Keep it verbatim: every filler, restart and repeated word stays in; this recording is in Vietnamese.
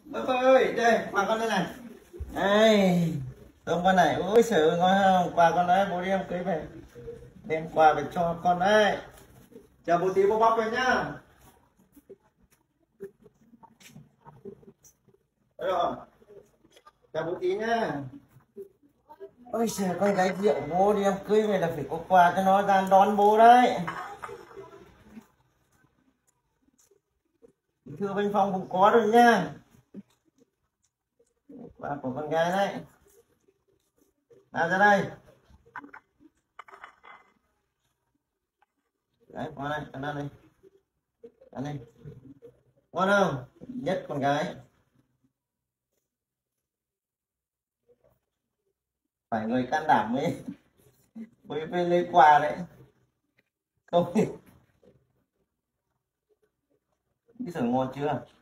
Bơ ơi, đây, quà con đây này. Đây, tôm con này, ôi trời ơi, ngon không? Quà con đấy, bố đi em cưới về. Đem quà về cho con đấy. Chờ bố tí bố bóc về nhá. Đấy rồi, chờ bố tí nhá. Ôi trời, con gái rượu bố đi em cưới về là phải có quà cho nó ra đón bố đấy. Thưa bên phòng cũng có rồi nha. Quà của con gái đấy. Nào ra đây. Đấy, qua đây, ăn đây. Ăn đây. Ngon không? Nhất con gái. Phải người can đảm mới mới mới lấy quà đấy. Không. Cái sở ngon chưa?